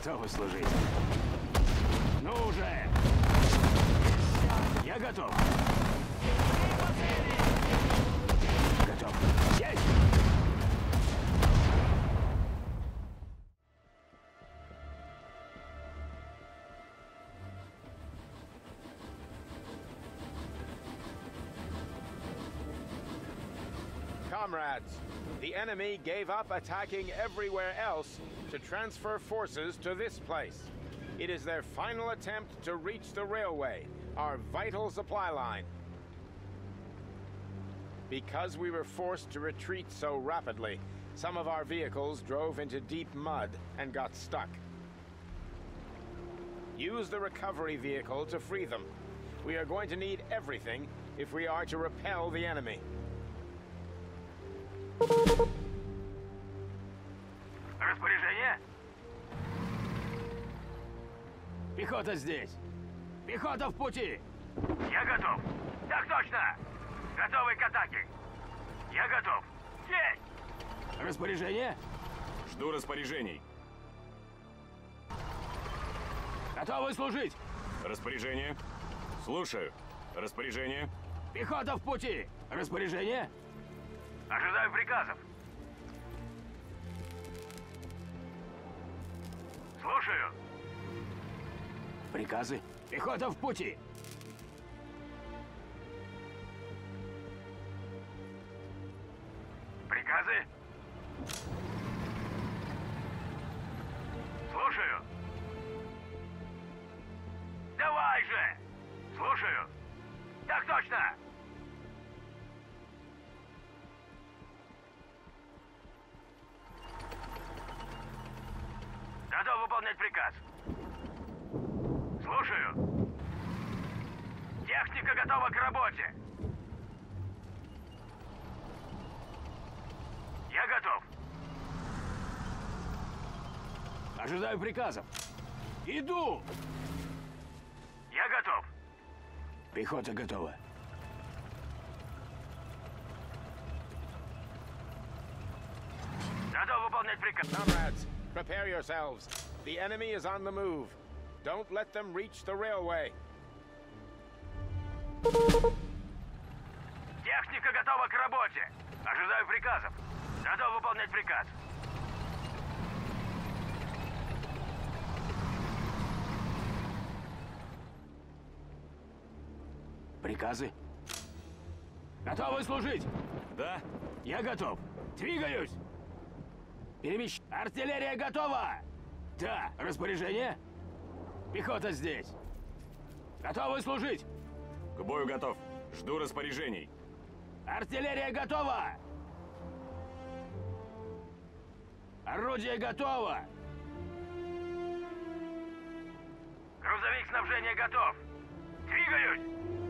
Готовы служить. Ну уже! Я готов. Готов. Есть! Comrades, the enemy gave up attacking everywhere else to transfer forces to this place. It is their final attempt to reach the railway, our vital supply line. Because we were forced to retreat so rapidly, some of our vehicles drove into deep mud and got stuck. Use the recovery vehicle to free them. We are going to need everything if we are to repel the enemy. Распоряжение? Пехота здесь. Пехота в пути. Я готов. Так точно. Готовы к атаке. Я готов. Есть. Распоряжение? Жду распоряжений. Готовы служить. Распоряжение. Слушаю. Распоряжение. Пехота в пути. Распоряжение? Ожидаю приказов. Слушаю. Приказы. Пехота в пути. Приказы. Слушаю. Давай же. Слушаю. Так точно. Готов выполнять приказ. Слушаю. Техника готова к работе. Я готов. Ожидаю приказов. Иду. Я готов. Пехота готова. Готов выполнять приказ. Comrades, prepare yourselves. The enemy is on the move. Don't let them reach the railway. Техника готова к работе. Ожидаю приказов. Готов выполнять приказ. Приказы? Готовы служить? Да? Я готов. Двигаюсь. Артиллерия готова! Да, распоряжение? Пехота здесь. Готовы служить? К бою готов. Жду распоряжений. Артиллерия готова! Орудие готово! Грузовик снабжения готов! Двигаюсь!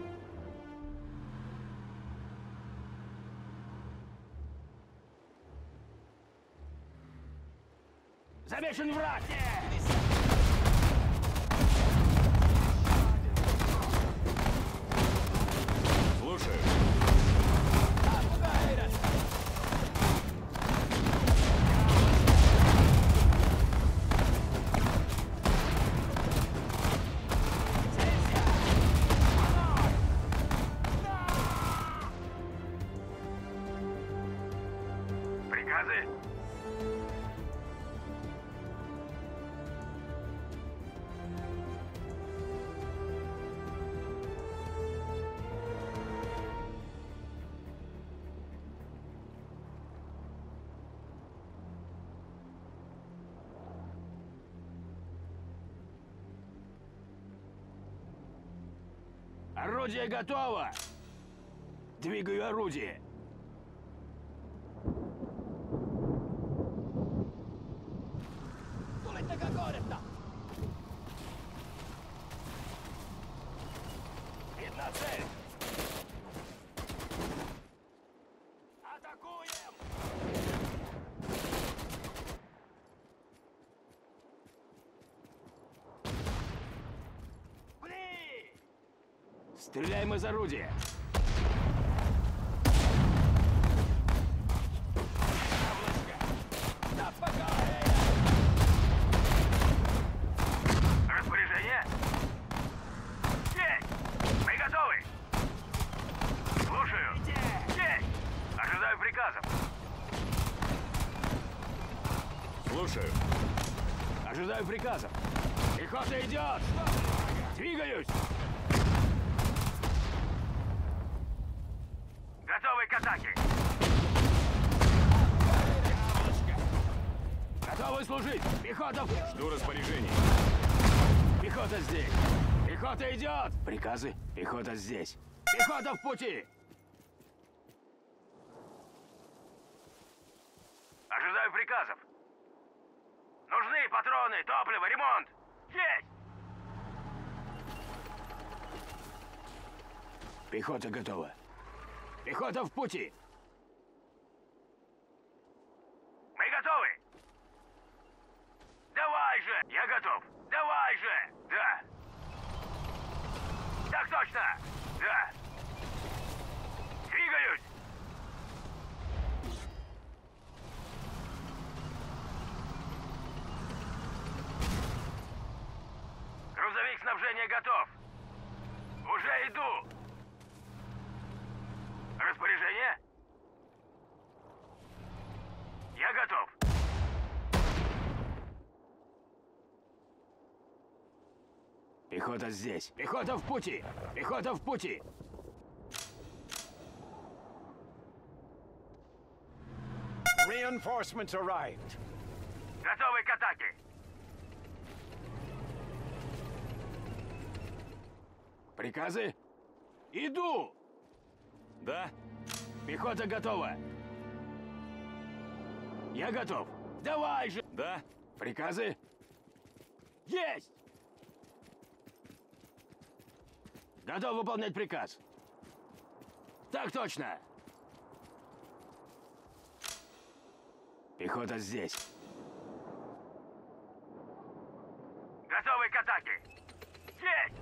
Замечен враг! Слушаю. Приказы? Орудие готово! Двигаю орудие! Видна цель! Атакуем! Стреляем из орудия! Слушаю. Ожидаю приказов. Пехота идет! Двигаюсь! Готовы к атаке! Готовы служить! Пехота! Жду распоряжений. Пехота здесь! Пехота идет! Приказы? Пехота здесь! Пехота в пути! Ожидаю приказов. Нужны патроны, топливо, ремонт! Есть! Пехота готова. Пехота в пути! Мы готовы! Давай же! Я готов! Давай же! Да! Так точно! Да! Двигаюсь! Грузовик снабжения готов! Уже иду! Распоряжение? Я готов! Пехота здесь! Пехота в пути! Пехота в пути! Reinforcements arrived. Готовы к атаке! Приказы? Иду! Да? Пехота готова! Я готов! Давай же! Да? Приказы? Есть! Готов выполнять приказ. Так точно! Пехота здесь. Готовы к атаке! Есть!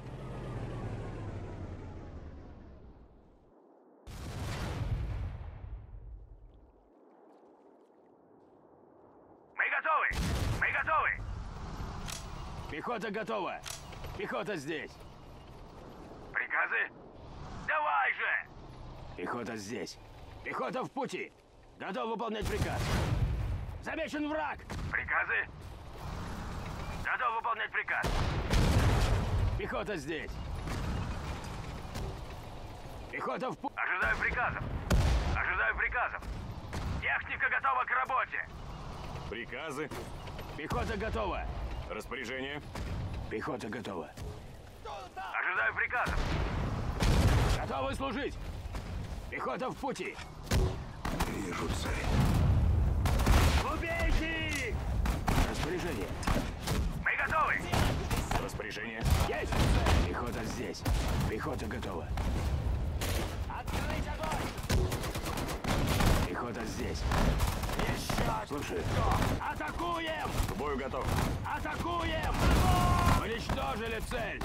Мы готовы! Мы готовы! Пехота готова! Пехота здесь! Приказы? Давай же! Пехота здесь! Пехота в пути! Готов выполнять приказ! Замечен враг! Приказы? Готов выполнять приказ! Пехота здесь! Пехота в пути! Ожидаю приказов! Ожидаю приказов! Техника готова к работе! Приказы. Пехота готова! Распоряжение. Пехота готова! Ожидаю приказов! Готовы служить! Пехота в пути! Вижу цель. Убейте их! Распоряжение! Мы готовы! Распоряжение. Есть! Пехота здесь! Пехота готова! Открыть огонь! Пехота здесь! Еще! Слушай! Атакуем! К бою готов. Атакуем! Уничтожили цель!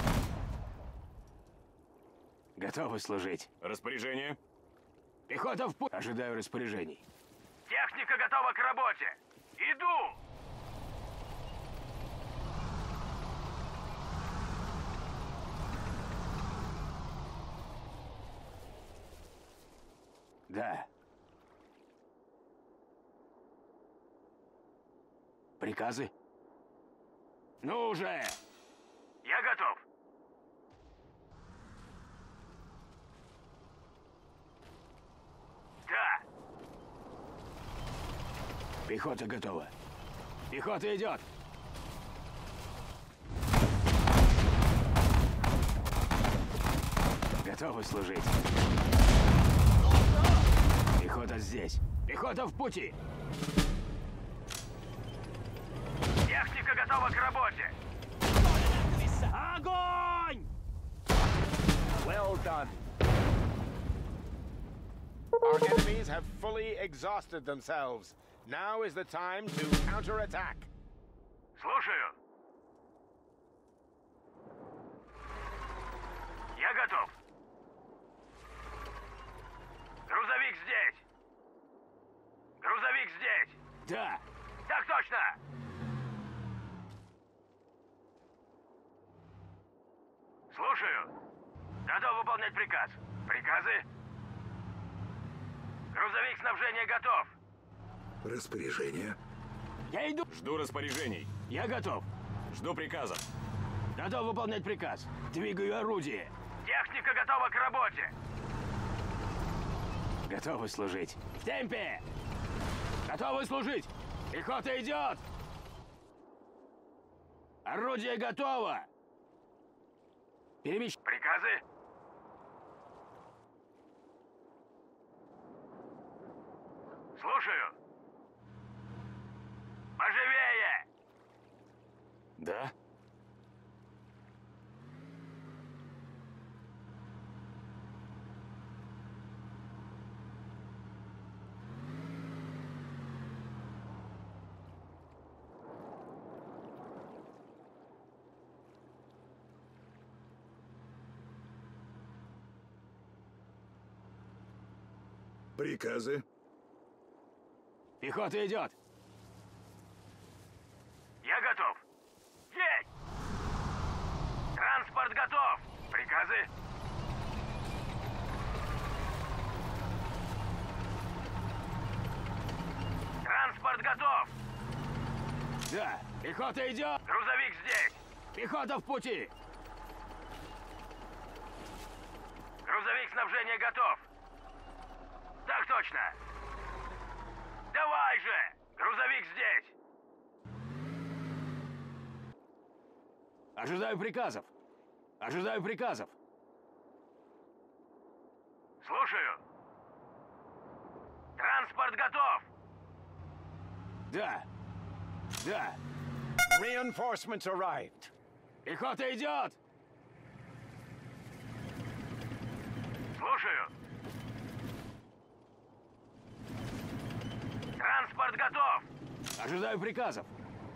Готовы служить. Распоряжение. Пехота в путь. Ожидаю распоряжений. Техника готова к работе. Иду! Да. Приказы? Ну уже! Я готов. Да. Пехота готова. Пехота идет. Готовы служить. Пехота здесь. Пехота в пути. Техника готова к работе. Огонь! Well done. Our enemies have fully exhausted themselves. Now is the time to counterattack. Слушаю. Я готов. Грузовик здесь. Грузовик здесь. Да. Так точно. Слушаю. Готов выполнять приказ. Приказы? Грузовик снабжения готов. Распоряжение. Я иду. Жду распоряжений. Я готов. Жду приказов. Готов выполнять приказ. Двигаю орудие. Техника готова к работе. Готовы служить. В темпе. Готовы служить. Пехота идет. Орудие готово. Приказы. Слушаю. Поживее. Да? Приказы? Пехота идет. Я готов. Есть! Транспорт готов. Приказы? Транспорт готов. Да, пехота идет. Грузовик здесь. Пехота в пути. Грузовик снабжения готов. Так точно. Давай же! Грузовик здесь! Ожидаю приказов. Ожидаю приказов. Слушаю. Транспорт готов. Да. Да. Reinforcements arrived. Пехота идет. Слушаю. Транспорт готов. Ожидаю приказов.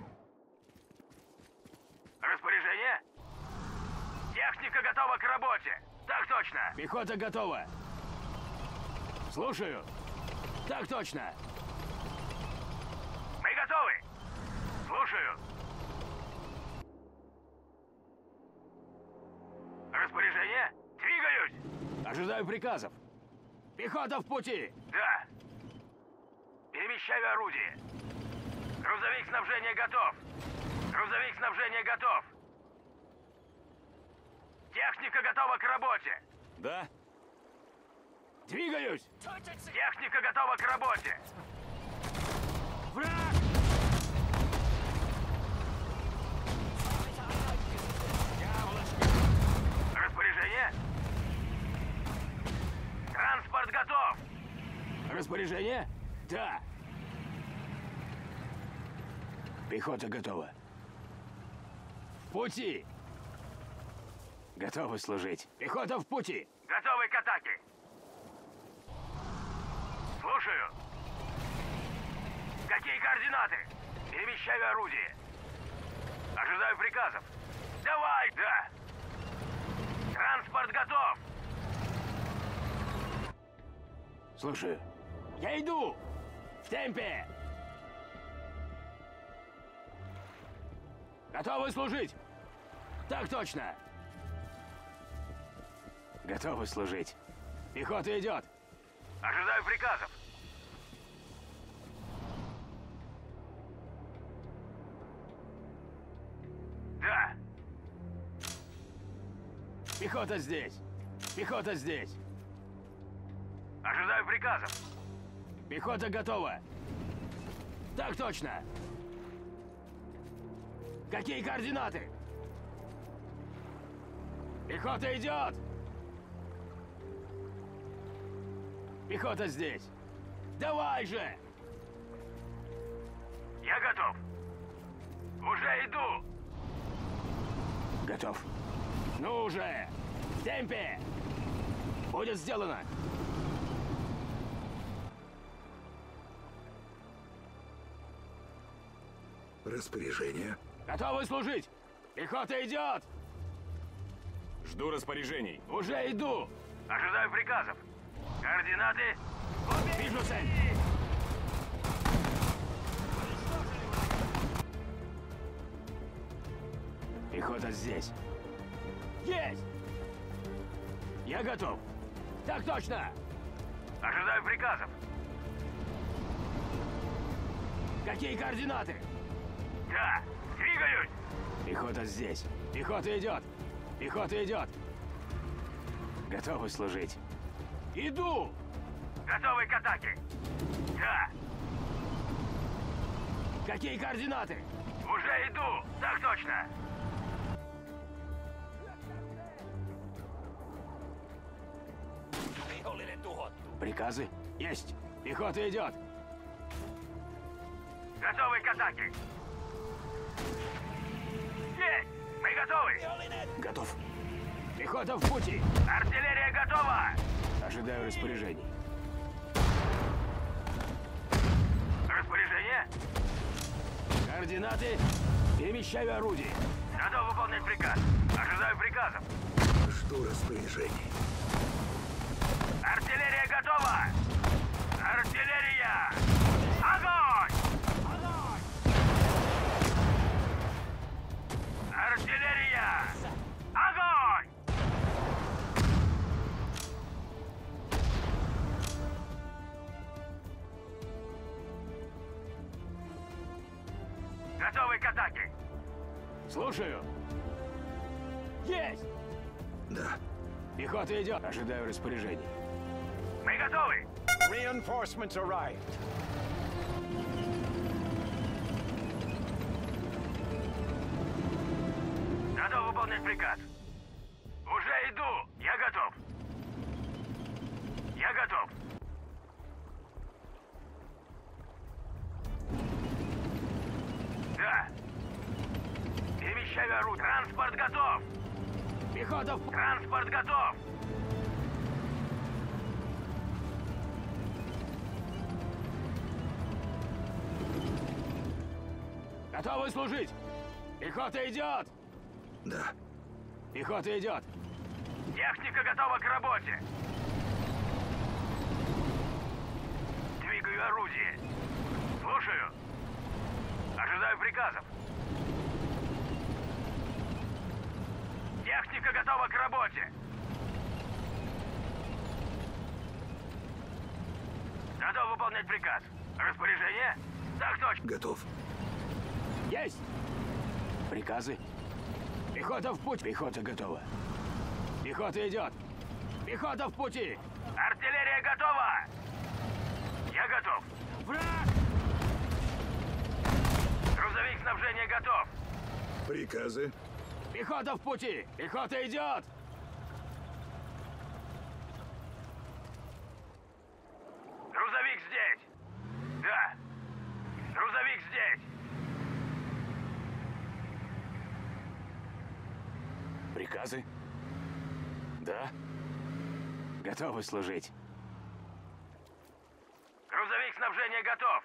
Распоряжение? Техника готова к работе. Так точно. Пехота готова. Слушаю. Так точно. Мы готовы. Слушаю. Распоряжение? Двигаюсь. Ожидаю приказов. Пехота в пути. Да. Перемещаю орудие. Грузовик снабжения готов. Грузовик снабжения готов. Техника готова к работе. Да? Двигаюсь. Техника готова к работе. Враг! Распоряжение? Транспорт готов. Распоряжение? Да. Пехота готова. В пути. Готовы служить. Пехота в пути. Готовы к атаке. Слушаю. Какие координаты? Перемещаю орудие. Ожидаю приказов. Давай, да. Транспорт готов. Слушаю. Я иду. В темпе. Готовы служить. Так точно. Готовы служить. Пехота идет. Ожидаю приказов. Да. Пехота здесь. Пехота здесь. Ожидаю приказов. Пехота готова. Так точно. Какие координаты? Пехота идет. Пехота здесь. Давай же! Я готов. Уже иду. Готов. Ну уже! В темпе! Будет сделано! Распоряжение? Готовы служить! Пехота идет! Жду распоряжений. Уже иду! Ожидаю приказов. Координаты. Вижу цель. Пехота здесь. Есть! Я готов. Так точно! Ожидаю приказов. Какие координаты? Да, двигаюсь! Пехота здесь. Пехота идет. Пехота идет. Готовы служить. Иду! Готовый к атаке! Да, Какие координаты? уже иду! Так точно! Приказы? Есть. Пехота идет. Готовый к атаке! Есть! Мы готовы! Готов. Пехота в пути. Артиллерия готова! Ожидаю распоряжений. Распоряжение? Координаты. Перемещаю орудие. Готов выполнять приказ. Ожидаю приказов. Жду распоряжений. Артиллерия готова! Артиллерия! Огонь! Артиллерия! Огонь! Готовы к атаке! Слушаю. Есть! Да. Пехота идет. Ожидаю распоряжений. Мы готовы! Reinforcements arrived. Готов выполнять приказ. Уже иду. Я готов. Я готов. Да. Перемещаю орудие. Транспорт готов. Пехота в... Транспорт готов. Готовы служить. Пехота идет. Да. Пехота идет. Техника готова к работе. Двигаю орудие. Слушаю. Ожидаю приказов. Техника готова к работе. Готов выполнять приказ. Распоряжение? Так точно. Готов. Есть! Приказы. Пехота в путь. Пехота готова. Пехота идет. Пехота в пути. Артиллерия готова. Я готов. Враг! Грузовик снабжения готов. Приказы. Пехота в пути. Пехота идет. Грузовик здесь. Да. Грузовик здесь. Приказы? Да? Готовы служить. Грузовик снабжения готов.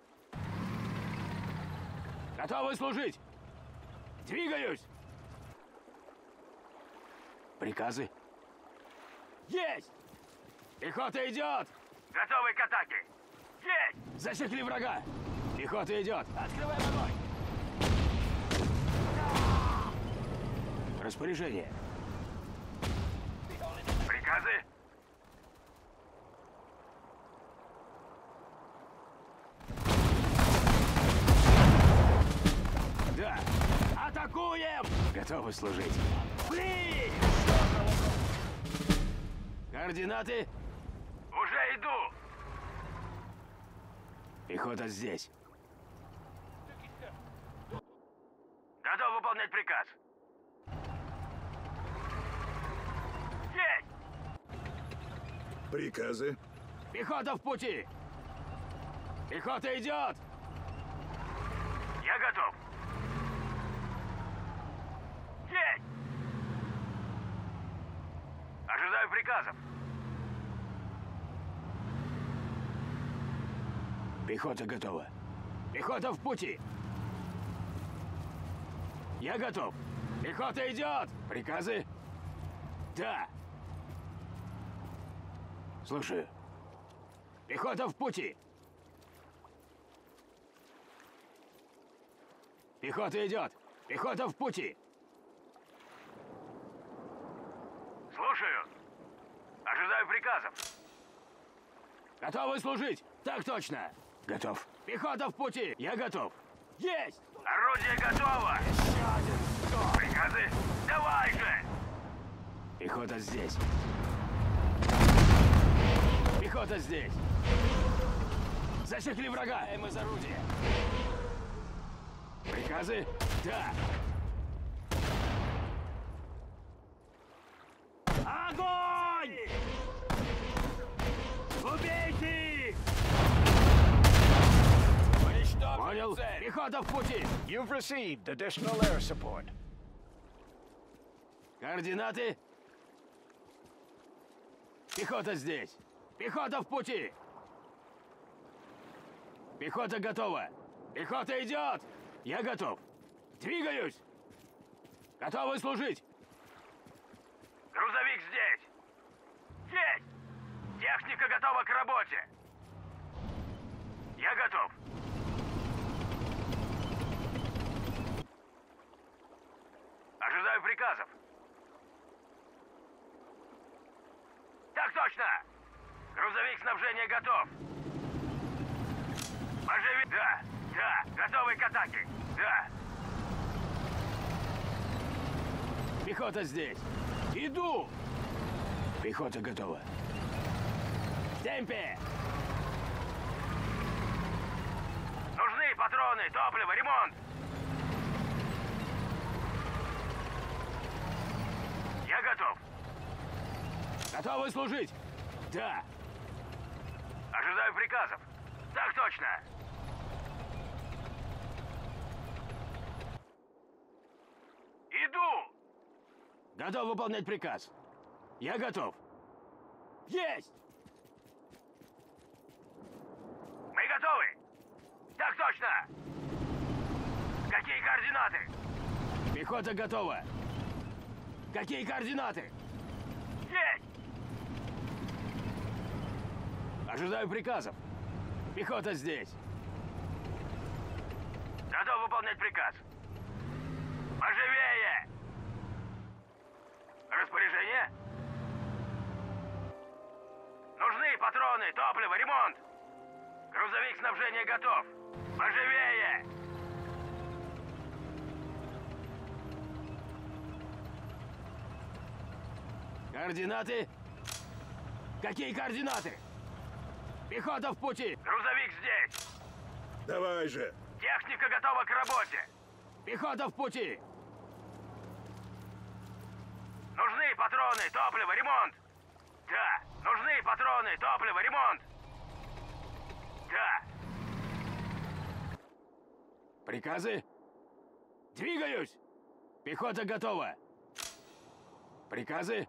Готовы служить. Двигаюсь. Приказы. Есть! Пехота идет. Готовы к атаке. Есть! Засекли врага. Пехота идет. Открываем огонь. Распоряжение. Приказы? Да. Атакуем! Готовы служить. Пли! Координаты. Уже иду. Пехота здесь. Готов выполнять приказ. Есть! Приказы. Пехота в пути. Пехота идет. Я готов. Есть! Ожидаю приказов. Пехота готова. Пехота в пути. Я готов. Пехота идет. Приказы? Да. Слушаю. Пехота в пути. Пехота идет. Пехота в пути. Слушаю. Ожидаю приказов. Готовы служить? Так точно. Готов. Пехота в пути! Я готов! Есть! Орудие готово! Еще один! Что? Приказы? Давай же! Пехота здесь. Пехота здесь. Засекли врага. Им из орудия. Приказы? Да. Огонь! Убейте их! Понял? Пехота в пути. You've received additional air support. Координаты? Пехота здесь. Пехота в пути. Пехота готова. Пехота идет. Я готов. Двигаюсь. Готовы служить. Грузовик здесь! Есть! Техника готова к работе! Я готов! Ожидаю приказов! Так точно! Грузовик снабжения готов! Оживи... Да, готовы к атаке! Да! Пехота здесь. Иду. Пехота готова. В темпе. Нужны патроны, топливо, ремонт! Я готов! Готовы служить? Да. Ожидаю приказов! Так точно! Иду! Готов выполнять приказ. Я готов. Есть! Мы готовы! Так точно! Какие координаты? Пехота готова. Какие координаты? Есть! Ожидаю приказов. Пехота здесь. Готов выполнять приказ. Поживее! Распоряжение? Нужны патроны, топливо, ремонт! Грузовик снабжения готов! Поживее! Координаты? Какие координаты? Пехота в пути! Грузовик здесь! Давай же! Техника готова к работе! Пехота в пути! Нужны патроны, топливо, ремонт! Да! Нужны патроны, топливо, ремонт! Да! Приказы? Двигаюсь! Пехота готова! Приказы?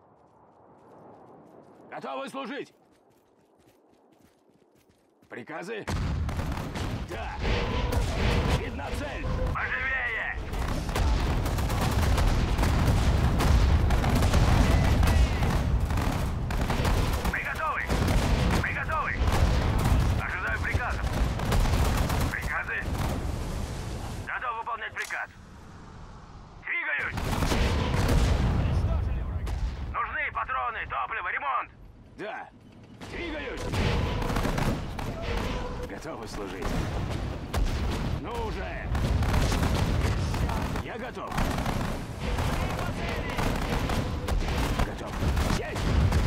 Готовы служить! Приказы? Да! Видна цель! Поживее! Мы готовы! Мы готовы! Ожидаю приказов! Приказы? Готов выполнять приказ! Двигаюсь! Уничтожили врага! Нужны патроны, топливо, ремонт! Да! Двигаюсь! Готовы служить! Ну уже! Я готов! Готов! Есть!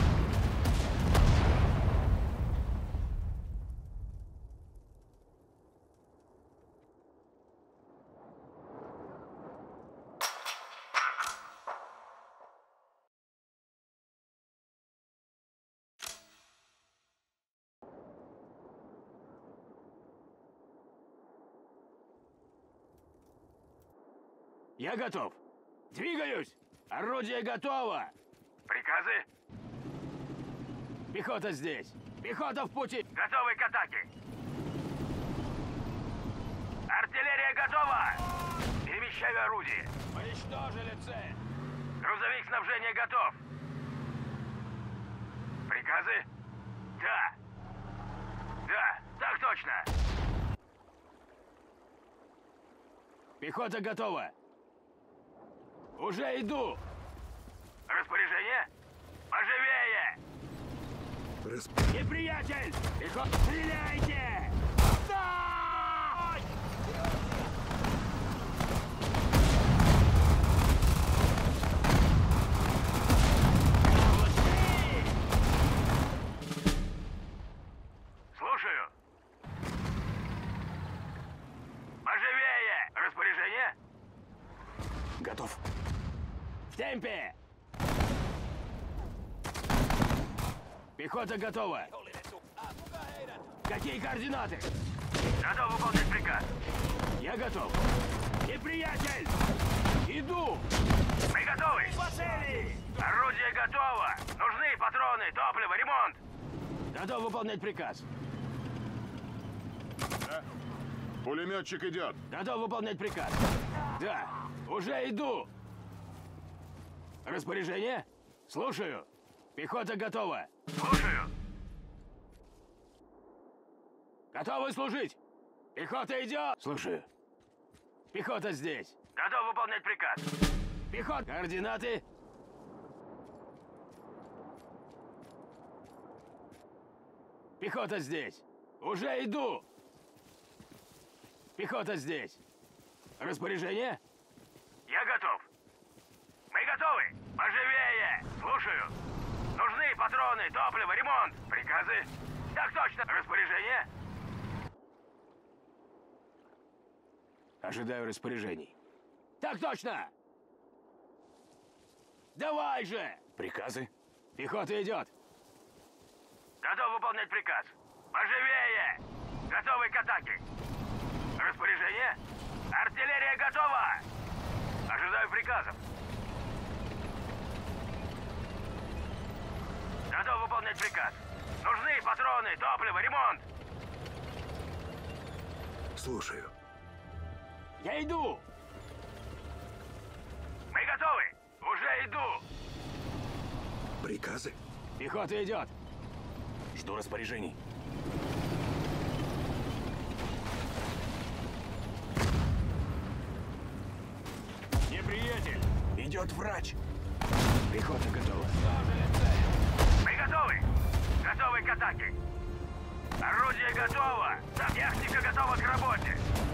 Я готов. Двигаюсь. Орудие готово. Приказы? Пехота здесь. Пехота в пути. Готовы к атаке! Артиллерия готова! Перемещаю орудие! Уничтожили цель. Грузовик снабжения готов! Приказы? Да! Да, так точно! Пехота готова. Уже иду. Распоряжение? Поживее! Расп... Неприятель! Пехота, стреляйте! Да! Готов. В темпе! Пехота готова. Какие координаты? Готов выполнять приказ. Я готов. Неприятель! Иду! Мы готовы. По цели! Орудие готово. Нужны патроны, топливо, ремонт. Готов выполнять приказ. Пулеметчик идет. Готов выполнять приказ. Да, уже иду. Распоряжение? Слушаю. Пехота готова. Слушаю. Готовы служить? Пехота идет! Слушаю. Пехота здесь. Готов выполнять приказ. Пехота. Координаты. Пехота здесь. Уже иду. Пехота здесь. Распоряжение? Я готов. Мы готовы. Поживее. Слушаю. Нужны патроны, топливо, ремонт. Приказы? Так точно. Распоряжение? Ожидаю распоряжений. Так точно! Давай же! Приказы? Пехота идет. Готов выполнять приказ. Поживее. Готовы к атаке. Распоряжение? Артиллерия готова. Ожидаю приказов. Готов выполнять приказ. Нужны патроны, топливо, ремонт. Слушаю. Я иду! Мы готовы. Уже иду. Приказы? Пехота идет. Жду распоряжений. Неприятель! Идет врач. Пехота готова. Мы готовы. Готовы к атаке. Орудие готово. Техника готова к работе.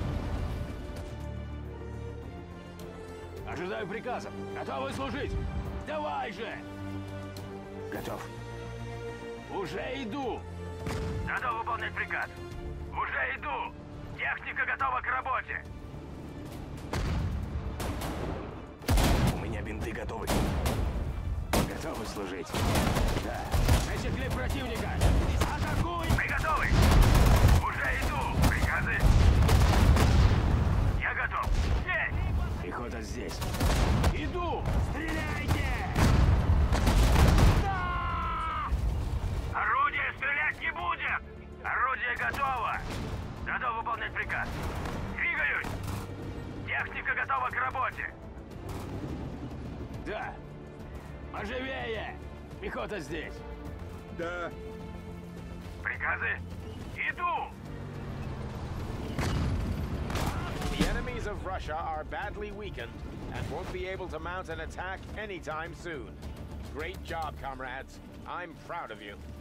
Ожидаю приказов. Готовы служить. Давай же! Готов. Уже иду. Готов выполнять приказ. Уже иду. Техника готова к работе. У меня бинты готовы. Готовы служить. Да. Засекли противника. Атакуй! Мы готовы. Уже иду. Приказы. Я готов. Есть. Пехота здесь. Иду! Стреляйте! Да! Орудие стрелять не будет. Орудие готово. Готов выполнять приказ. Двигаюсь. Техника готова к работе. Да. Поживее! Пехота здесь. Да. Приказы. Иду. The enemies of Russia are badly weakened and won't be able to mount an attack anytime soon. Great job, comrades. I'm proud of you.